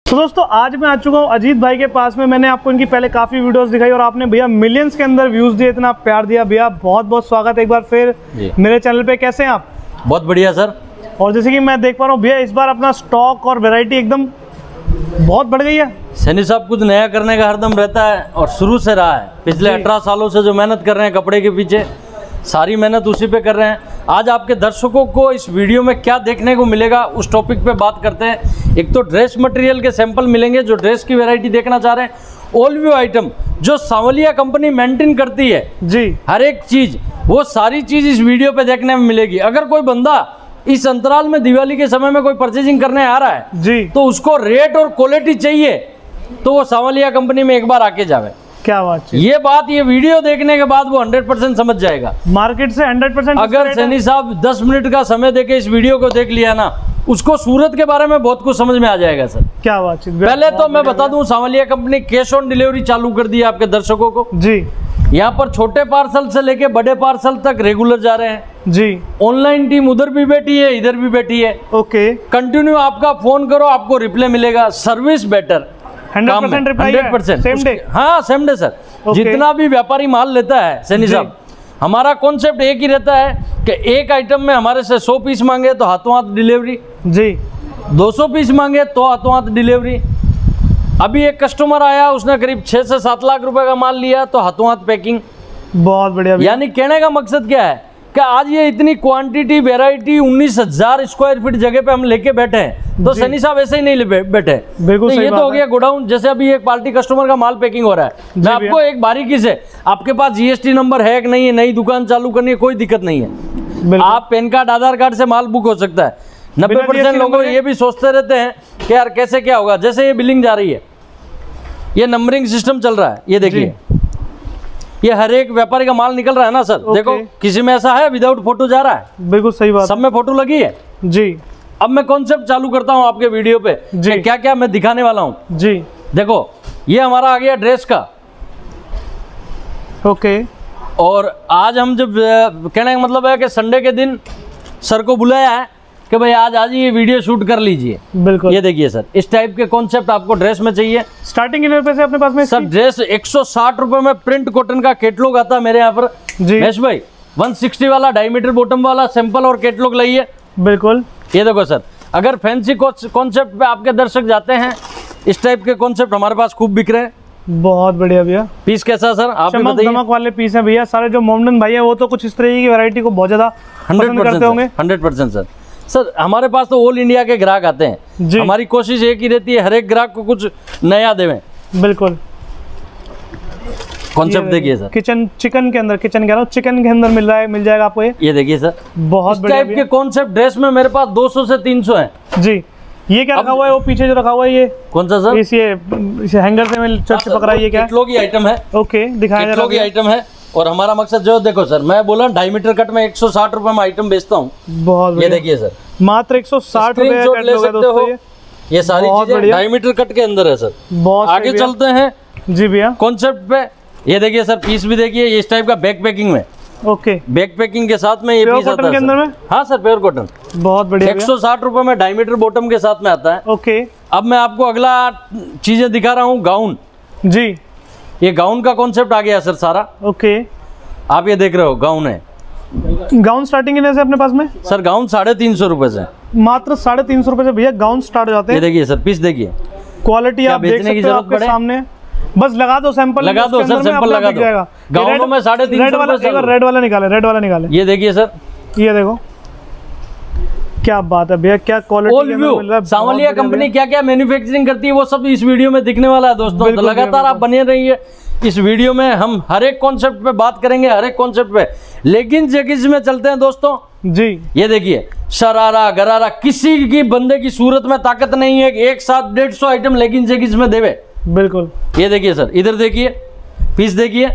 तो दोस्तों आज मैं आ चुका हूँ अजीत भाई के पास में। मैंने आपको इनकी पहले काफ़ी वीडियोस दिखाई और आपने भैया मिलियंस के अंदर व्यूज़ दिए, इतना प्यार दिया। भैया बहुत बहुत स्वागत है एक बार फिर मेरे चैनल पे। कैसे हैं आप? बहुत बढ़िया सर। और जैसे कि मैं देख पा रहा हूँ भैया इस बार अपना स्टॉक और वैरायटी एकदम बहुत बढ़ गई है। सैनी साहब कुछ नया करने का हरदम रहता है और शुरू से रहा है। पिछले 18 सालों से जो मेहनत कर रहे हैं कपड़े के पीछे, सारी मेहनत उसी पे कर रहे हैं। आज आपके दर्शकों को इस वीडियो में क्या देखने को मिलेगा उस टॉपिक पे बात करते हैं। एक तो ड्रेस मटेरियल के सैंपल मिलेंगे जो ड्रेस की वैरायटी देखना चाह रहे हैं। ऑल व्यू आइटम जो सांवलिया कंपनी मेंटेन करती है जी, हर एक चीज, वो सारी चीज इस वीडियो पे देखने में मिलेगी। अगर कोई बंदा इस अंतराल में दिवाली के समय में कोई परचेजिंग करने आ रहा है जी, तो उसको रेट और क्वालिटी चाहिए तो वो सांवलिया कंपनी में एक बार आके जावे। क्या बात है, ये वीडियो देखने के बाद वो 100% समझ जाएगा। मार्केट से 100%। अगर सैनी साहब 10 मिनट का समय देके इस वीडियो को देख लिया ना, उसको सूरत के बारे में बहुत कुछ समझ में आ जाएगा सर। क्या बात है। पहले तो मैं बता दूं, Sanwaliya company cash on delivery चालू कर दी है आपके दर्शकों को जी। यहाँ पर छोटे पार्सल से लेके बड़े पार्सल तक रेगुलर जा रहे हैं जी। ऑनलाइन टीम उधर भी बैठी है, इधर भी बैठी है। ओके, कंटिन्यू आपका फोन करो, आपको रिप्लाई मिलेगा। Service better, 100% reply, 100% same day. हाँ सेम डे सर। जितना भी व्यापारी माल लेता है सैनी साहब, हमारा कॉन्सेप्ट एक ही रहता है कि एक आइटम में हमारे से 100 पीस मांगे तो हाथों हाथ डिलीवरी जी, 200 पीस मांगे तो हाथों हाथ डिलीवरी। अभी एक कस्टमर आया, उसने करीब 6 से 7 लाख रुपए का माल लिया तो हाथों हाथ पैकिंग। बहुत बढ़िया। यानी कहने का मकसद क्या है कि आज ये इतनी क्वांटिटी वैरायटी 19,000 स्क्वायर फीट जगह पे हम लेके बैठे हैं तो सैनी साहब ऐसे ही नहीं बैठे। बिल्कुल तो ये तो हो गया गोडाउन। जैसे अभी एक पार्टी कस्टमर का माल पैकिंग हो रहा है, मैं आपको एक बारीकी से, आपके पास जीएसटी नंबर है कि नहीं है, नई दुकान चालू करनी है, कोई दिक्कत नहीं है। आप पैन कार्ड आधार कार्ड से माल बुक हो सकता है। 90% लोग ये भी सोचते रहते हैं कि यार कैसे क्या होगा। जैसे ये बिलिंग जा रही है, ये नंबरिंग सिस्टम चल रहा है, ये देखिए, ये हर एक व्यापारी का माल निकल रहा है ना सर। देखो किसी में ऐसा है विदाउट फोटो जा रहा है? बिल्कुल सही बात, सब में फोटो लगी है जी। अब मैं कॉन्सेप्ट चालू करता हूं आपके वीडियो पे कि क्या क्या मैं दिखाने वाला हूं जी। देखो ये हमारा आ गया ड्रेस का। ओके, और आज हम जब कहने का मतलब है कि संडे के दिन सर को बुलाया है कि भाई आज ये वीडियो शूट कर लीजिए। बिल्कुल, ये देखिए सर, इस टाइप के कॉन्सेप्ट आपको ड्रेस में चाहिए। स्टार्टिंग कितने रुपए से अपने पास में सर? ड्रेस 160 रुपए में प्रिंट कॉटन का कैटलॉग आता है मेरे यहाँ पर जी। महेश भाई 160 वाला डायमीटर बॉटम वाला सैंपल और कैटलॉग लाइए। बिल्कुल, ये देखो सर, अगर फैंसी कॉन्सेप्ट पे आपके दर्शक जाते हैं, इस टाइप के कॉन्सेप्ट हमारे पास खूब बिक रहे हैं। बहुत बढ़िया भैया। पीस कैसा सर आप बताइए? चमक वाले पीस हैं भैया सारे। जो मोमडन भाई है वो तो कुछ इस तरह की वैरायटी को बहुत ज्यादा 100% होंगे। 100% सर हमारे पास तो ऑल इंडिया के ग्राहक आते हैं। हमारी कोशिश एक ही रहती है, हर एक ग्राहक को कुछ नया देवें। बिल्कुल, कॉन्सेप्ट देखिए सर। चिकन के अंदर, चिकन के अंदर मिल रहा है, मिल जाएगा आपको। ये देखिए सर, बहुत टाइप के कॉन्सेप्ट ड्रेस में मेरे पास 200 से 300 है जी। ये क्या रखा हुआ है? वो पीछे जो रखा हुआ है ये कौन सा सर? इसे हैंगर से मैं चट पकड़ा, ये क्या? कैटलॉग की आइटम है। ओके, दिखाया कैटलॉग की आइटम है। और हमारा मकसद जो, देखो सर, मैं बोला डायमीटर कट में 160 रुपए में आइटम बेचता हूँ। बहुत, ये देखिए सर, मात्र 160 रुपए ले सकते हो। ये सारी चीजें डायमीटर कट के अंदर है सर। बहुत आगे चलते हैं जी भैया कॉन्सेप्ट पे। ये देखिए सर, पीस भी देखिए, ये इस टाइप का बैक पैकिंग में। ओके, बैक पैकिंग के साथ में ये पीस आता है के अंदर में। हाँ सर, प्योर कॉटन। बहुत बढ़िया। 160 रुपए में डायमीटर बॉटम के साथ में आता है। ओके, अब मैं आपको अगला चीजें दिखा रहा हूँ। गाउन जी, ये गाउन का कॉन्सेप्ट आ गया सर सारा। ओके, आप ये देख रहे हो, गाउन है। गाउन स्टार्टिंग से अपने पास में सर? गाउन 350 रुपए से, मात्र 350 रुपए से भैया गाउन स्टार्ट हो जाते हैं। ये देखिए सर, पीस देखिए, क्वालिटी आप देख सकते हो आपके सामने। बस लगा दो सैंपल, लगा दो सर, सैंपल लगा दो। गाउनों में 350 रुपए। रेड वाला निकाले, रेड वाला निकाले। ये देखिए सर, ये देखो क्या बात है भैया, क्या क्वालिटी। सांवलिया कंपनी क्या क्या मैन्युफैक्चरिंग करती है वो सब इस वीडियो में दिखने वाला है दोस्तों। तो लगातार आप बने रहिए। इस वीडियो में हम हर एक कॉन्सेप्ट पे बात करेंगे, हर एक कॉन्सेप्ट पे। लेकिन जगीज में चलते हैं दोस्तों जी। ये देखिए, शरारा गरारा, किसी की बंदे की सूरत में ताकत नहीं है एक साथ 150 आइटम लेकिन जगीज में देवे। बिल्कुल, ये देखिए सर, इधर देखिए, पीस देखिए।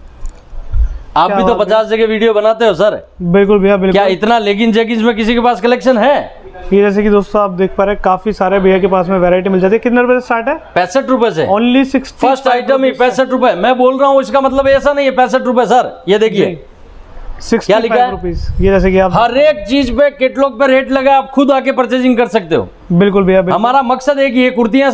आप भी तो 50 जगह वीडियो बनाते हो सर। बिल्कुल भैया, बिल्कुल। क्या इतना लेगिन जैगिंस में किसी के पास कलेक्शन है? ये जैसे कि दोस्तों आप देख पा रहे हैं, काफी सारे भैया के पास में वैरायटी मिल जाती है। कितने रुपए से स्टार्ट है? 65 रुपए से। ओनली 60। फर्स्ट आइटम ही 65 रुपए। मैं बोल रहा हूँ, इसका मतलब ऐसा नहीं है 65 रुपए सर। ये देखिए, क्या लिखा है? ये जैसे कि आप हर एक चीज पे कैटलॉग पे रेट लगा, आप खुद आके परचेजिंग कर सकते हो। बिल्कुल भैया, हमारा मकसद एक ही है, कुर्तियां सर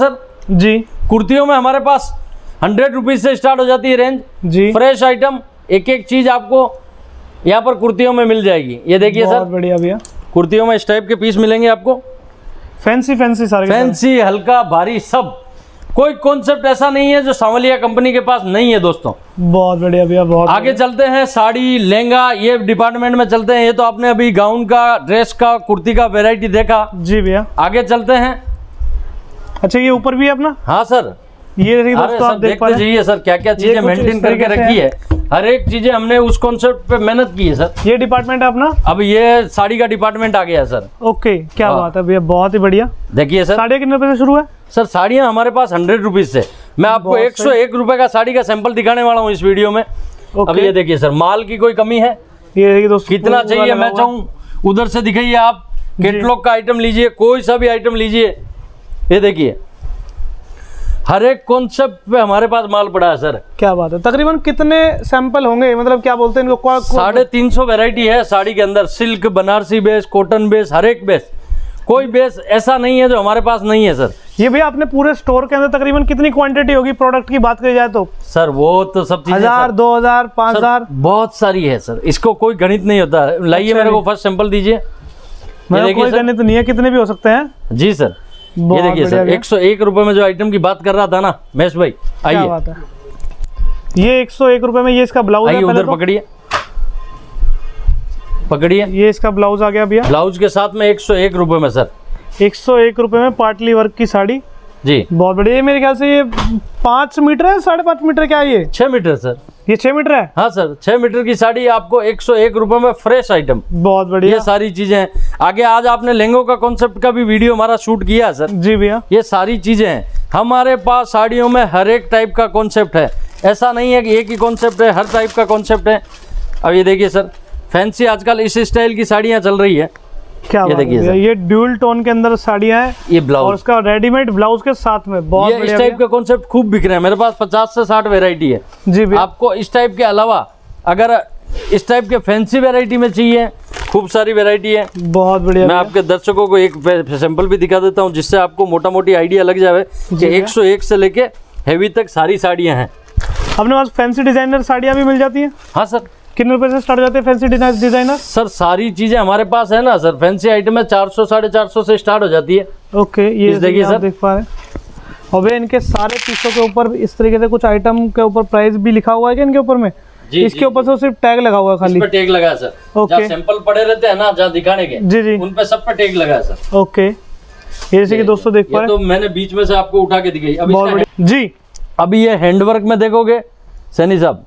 जी। कुर्तियों में हमारे पास 100 रुपीज से स्टार्ट हो जाती है रेंज जी। फ्रेश आइटम एक एक चीज आपको यहाँ पर कुर्तियों में मिल जाएगी। ये देखिए सर, बढ़िया भैया, कुर्तियों में इस टाइप के पीस मिलेंगे आपको, फैंसी सारे, फैंसी हल्का भारी सब। कोई कॉन्सेप्ट ऐसा नहीं है जो सांवलिया कंपनी के पास नहीं है दोस्तों। बहुत बढ़िया भैया, बहुत आगे चलते हैं, साड़ी लहंगा ये डिपार्टमेंट में चलते हैं। ये तो आपने अभी गाउन का, ड्रेस का, कुर्ती का वैरायटी देखा। जी भैया, आगे चलते हैं। अच्छा, ये ऊपर भी है अपना? हाँ सर, ये दोस्तों आप देख पा रहे हैं सर क्या क्या चीजें मेंटेन करके रखी है। हर एक चीजें हमने उस कॉन्सेप्ट पे मेहनत की है सर। ये डिपार्टमेंट है अपना? अब ये साड़ी का डिपार्टमेंट आ गया सर। ओके, क्या बात है भैया, बहुत ही बढ़िया। देखिए सर, साड़ियाँ कितने रुपए से शुरू है? सर साड़ियाँ हमारे पास 100 रुपीज से। मैं आपको 101 रुपए का साड़ी का सैंपल दिखाने वाला हूँ इस वीडियो में। अब ये देखिए सर, माल की कोई कमी है? ये देखिए दोस्तों, कितना चाहिए मैं चाहूँ उधर से दिखाइए आप। कैटलॉग का आइटम लीजिए, कोई सा भी आइटम लीजिए। ये देखिए, हर एक कॉन्सेप्ट पे हमारे पास माल पड़ा है सर। क्या बात है। तकरीबन कितने सैंपल होंगे, मतलब क्या बोलते हैं इनको? 350 वैरायटी है साड़ी के अंदर। Silk, Banarasi base, cotton base, हर एक बेस। कोई बेस ऐसा नहीं है जो हमारे पास नहीं है सर। ये भैया अपने पूरे स्टोर के अंदर तकरीबन कितनी क्वांटिटी होगी प्रोडक्ट की बात करी जाए तो? सर वो तो सब चीजें 1000, 2000, 5000 बहुत सारी है सर, इसको कोई गणित नहीं होता। लाइए मेरे को फर्स्ट सैंपल दीजिए। कोई गणित नहीं है, कितने भी हो सकते हैं। जी सर, ये देखिए सर, 101 रुपए में जो आइटम की बात कर रहा था ना महेश भाई, आइए। ये 101 रुपए में ये इसका ब्लाउज है। उधर पकड़िए, पकड़िए। ये इसका ब्लाउज आ गया भैया। ब्लाउज के साथ में 101 रुपए में सर। 101 रुपए में पार्टली वर्क की साड़ी। जी, बहुत बढ़िया। ये मेरे ख्याल से ये 5 मीटर है, 5.5 मीटर, क्या है ये? 6 मीटर सर। ये 6 मीटर है? हाँ सर, 6 मीटर की साड़ी आपको 101 रुपए में फ्रेश आइटम। बहुत बढ़िया। ये सारी चीजें हैं। आगे आज आपने लहंगों का कॉन्सेप्ट का भी वीडियो हमारा शूट किया है सर। जी भैया, ये सारी चीजें हैं हमारे पास। साड़ियों में हर एक टाइप का कॉन्सेप्ट है, ऐसा नहीं है कि एक ही कॉन्सेप्ट है, हर टाइप का कॉन्सेप्ट है। अब ये देखिए सर, फैंसी आजकल इस स्टाइल की साड़ियाँ चल रही है। क्या ये देखिए सर, ये ड्यूल टोन के अंदर साड़ियाँ हैं। ये ब्लाउज और उसका रेडीमेड ब्लाउज के साथ में बहुत इस टाइप के कॉन्सेप्ट खूब बिक रहे हैं। मेरे पास 50 से 60 वेराइटी है। जी भैया, आपको इस टाइप के अलावा अगर इस टाइप के फैंसी वेराइटी में चाहिए, खूब सारी वेराइटी है। बहुत बढ़िया। मैं आपके दर्शकों को एक सैंपल भी दिखा देता हूँ जिससे आपको मोटा मोटी आइडिया लग जाए कि 101 से लेके हेवी तक सारी साड़ियाँ हैं। अपने पास फैंसी डिजाइनर साड़ियाँ भी मिल जाती हैं? हाँ सर। कितने रुपए से स्टार्ट हो जाते हैं फैंसी डिजाइनर? सर सारी चीजें हमारे पास है ना सर। फैंसी आइटम है 400 450 से स्टार्ट हो जाती है। ओके, ये देखिए सर, देख पा रहे हैं। और भैया इनके सारे पीसों के ऊपर इस तरीके से कुछ आइटम के ऊपर प्राइस भी लिखा हुआ है क्या इनके ऊपर में? जी, इसके ऊपर से सिर्फ टैग लगा हुआ है खाली? इस पे टैग लगा है सर। ओके, सैंपल पड़े रहते हैं ना जहाँ दिखाने के, जी जी, उन पे सब पे टैग लगा है सर। ओके, ये जैसे कि दोस्तों देख पा रहे हैं, तो मैंने बीच में से आपको उठा के दिखाई। अब जी, अभी ये हैंडवर्क में देखोगे सैनी साहब,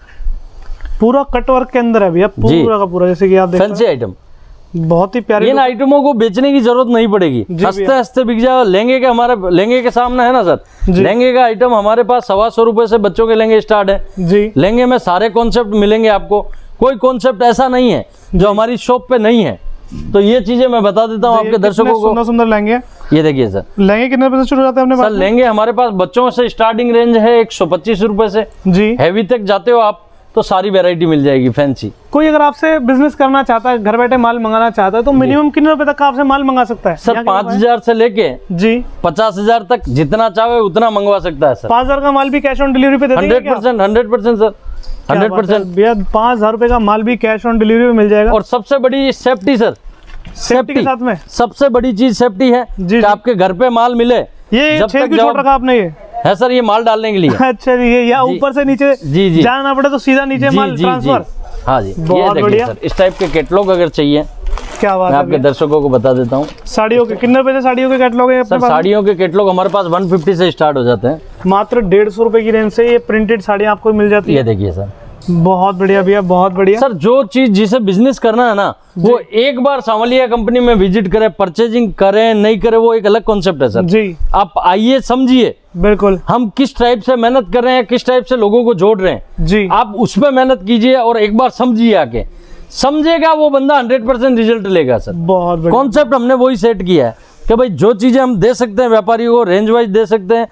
पूरा कट वर्क के अंदर है भैया, पूरा का पूरा, जैसे कि आप देख फैंसी आइटम। बहुत ही प्यारे। इन आइटमों को बेचने की जरूरत नहीं पड़ेगी, हंसते हंसते बिक जाए। लहंगे के, हमारे लहंगे के सामने है ना सर, लहंगे का आइटम हमारे पास 125 रुपए से बच्चों के लहंगे स्टार्ट है। जी, लहंगे में सारे कॉन्सेप्ट मिलेंगे आपको। कोई कॉन्सेप्ट ऐसा नहीं है जो हमारी शॉप पे नहीं है। तो ये चीजें मैं बता देता हूँ आपके दर्शकों को। सुंदर सुंदर लहंगे। ये देखिए सर, लहंगे कितने रुपए से शुरू होते हैं अपने पास? सर लहंगे हमारे पास बच्चों से स्टार्टिंग रेंज है 125 रुपए से। जी, हैवी तक जाते हो आप तो सारी वैरायटी मिल जाएगी फैंसी। कोई अगर आपसे बिजनेस करना चाहता है, घर बैठे माल मंगाना चाहता है, तो मिनिमम कितने रुपए तक आपसे माल मंगा सकता है? सर 5000 से लेके जी 50,000 तक जितना चाहे उतना मंगवा सकता है सर। 5000 का माल भी कैश ऑन डिलीवरी पे देते हैं? 100% सर, 100%। भैया 5000 रुपए का माल भी कैश ऑन डिलीवरी पे मिल जाएगा। और सबसे बड़ी सेफ्टी सर, सेफ्टी के साथ में सबसे बड़ी चीज सेफ्टी है कि आपके घर पे माल मिले। ये जब तक छोड़ रखा आपने ये है सर, ये माल डालने के लिए। अच्छा जी, ये या ऊपर से नीचे जी जी जाना पड़े तो सीधा नीचे माल ट्रांसफर। हाँ जी, बहुत बढ़िया सर। इस टाइप के कैटलॉग अगर चाहिए, क्या बात है, मैं आपके दर्शकों को बता देता हूँ। साड़ियों के कितने रुपए से साड़ियों के कैटलॉग है अपने पास? साड़ियों के कैटलॉग हमारे पास 150 से स्टार्ट हो जाते हैं। मात्र 150 रुपए की रेंज से ये प्रिंटेड साड़ियाँ आपको मिल जाती है। ये देखिए सर, बहुत बढ़िया भैया, बहुत बढ़िया सर। जो चीज जिसे बिजनेस करना है ना, वो एक बार सांवलिया कंपनी में विजिट करे, परचेजिंग करें नहीं करे, वो एक अलग कॉन्सेप्ट है सर। जी, आप आइए, समझिए बिल्कुल हम किस टाइप से मेहनत कर रहे हैं, किस टाइप से लोगों को जोड़ रहे हैं। जी, आप उस पर मेहनत कीजिए और एक बार समझिए, आके समझेगा वो बंदा 100% रिजल्ट लेगा सर। बहुत कॉन्सेप्ट हमने वही सेट किया है कि भाई जो चीजें हम दे सकते हैं व्यापारी को, रेंज वाइज दे सकते हैं,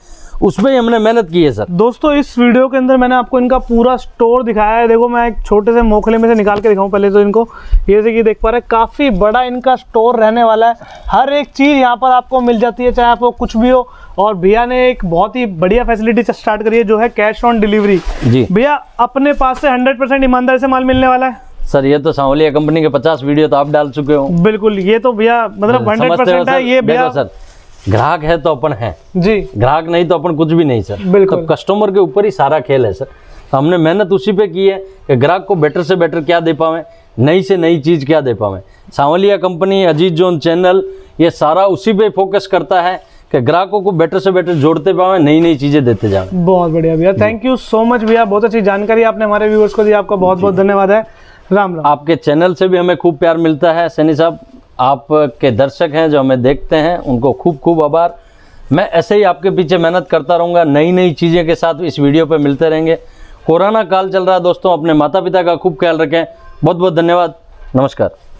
उसमें ही हमने मेहनत की है सर। दोस्तों इस वीडियो के अंदर मैंने आपको इनका पूरा स्टोर दिखाया है। देखो मैं एक छोटे से मोखले में से निकाल के दिखाऊं पहले तो इनको, ये जैसे कि देख पा रहे हैं काफ़ी बड़ा इनका स्टोर रहने वाला है। हर एक चीज़ यहाँ पर आपको मिल जाती है, चाहे आपको कुछ भी हो। और भैया ने एक बहुत ही बढ़िया फैसिलिटी स्टार्ट करी है जो है कैश ऑन डिलीवरी। जी भैया अपने पास से 100% ईमानदारी से माल मिलने वाला है सर। ये तो सांवलिया कंपनी के 50 वीडियो तो आप डाल चुके हो। बिल्कुल, ये तो भैया मतलब 100% है ये भैया। सर ग्राहक है तो अपन है जी, ग्राहक नहीं तो अपन कुछ भी नहीं सर। बिल्कुल, तो कस्टमर के ऊपर ही सारा खेल है सर। तो हमने मेहनत उसी पे की है कि ग्राहक को बेटर से बेटर क्या दे पावे, नई से नई चीज क्या दे पावे। Sanwaliya company, Ajit zone channel, ये सारा उसी पे फोकस करता है कि ग्राहकों को बेटर से बेटर जोड़ते पावे, नई नई चीजें देते जाए। बहुत बढ़िया भैया, थैंक यू सो मच भैया, बहुत अच्छी जानकारी आपने हमारे व्यूअर्स को दी, आपका बहुत बहुत धन्यवाद है। राम राम। आपके चैनल से भी हमें खूब प्यार मिलता है सैनी साहब। आपके दर्शक हैं जो हमें देखते हैं, उनको खूब खूब आभार। मैं ऐसे ही आपके पीछे मेहनत करता रहूँगा, नई नई चीज़ें के साथ इस वीडियो पे मिलते रहेंगे। कोरोना काल चल रहा है दोस्तों, अपने माता पिता का खूब ख्याल रखें। बहुत बहुत धन्यवाद, नमस्कार।